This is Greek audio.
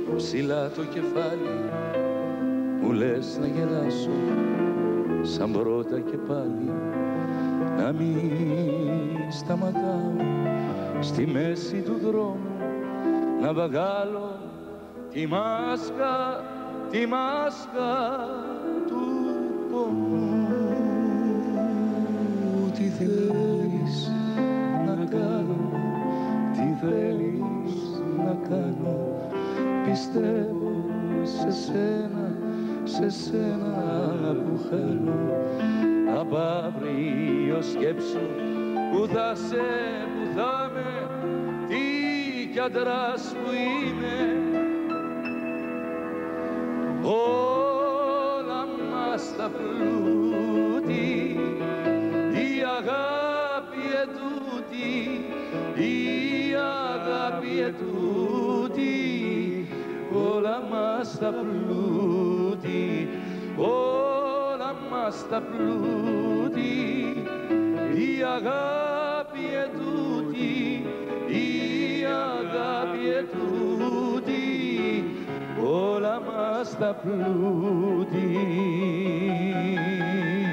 ψηλά το κεφάλι, μου λες να γελάσω σαν πρώτα και πάλι, να μην σταματάω στη μέση του δρόμου, να βγάλω τη μάσκα του πόνου. Τι θέλεις να κάνω, τι θέλεις να κάνω, πιστεύω σε σένα που χάνω. Απ' αύριο σκέψου που θα με, τι κι άντρας που είμαι. Όλα μας τα πλούτη, η αγάπη ετούτη, η αγάπη ετούτη. Όλα μας τα πλούτη, όλα μας τα πλούτη, η αγάπη ετούτη, η αγάπη ετούτη. Όλα μας τα πλούτη.